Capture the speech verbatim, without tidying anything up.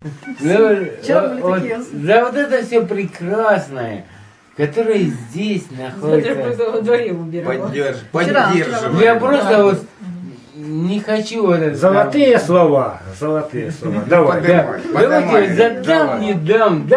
За вот это все прекрасное, которое здесь находится. Во дворе убирала. Поддерживаю. Я просто вот не хочу вот это. Золотые слова. Золотые слова. Давай. Давайте задам, не дам.